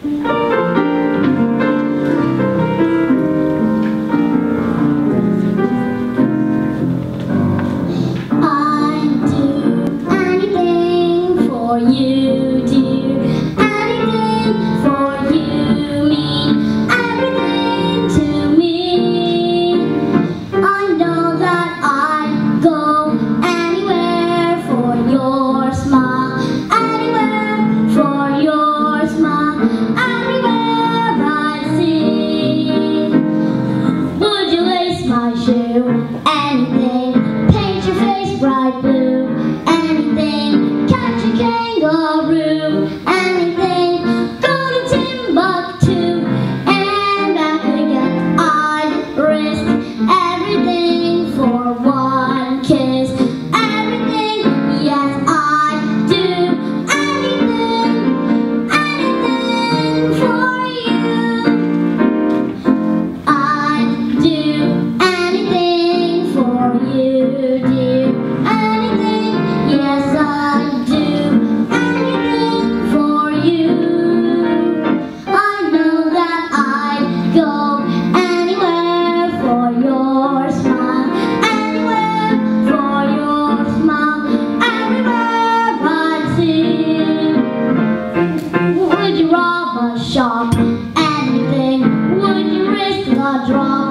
Anything, paint your face bright blue. Anything, catch a kangaroo. Anything, go to Timbuktu and back again. I'd risk everything for one kiss. Everything, yes I'd do anything, anything for you. I'd do anything for you, dear. Anything, yes I'd do anything for you. I know that I'd go anywhere for your smile. Anywhere for your smile. Everywhere I'd see. Would you rob a shop? Anything. Would you risk a drop?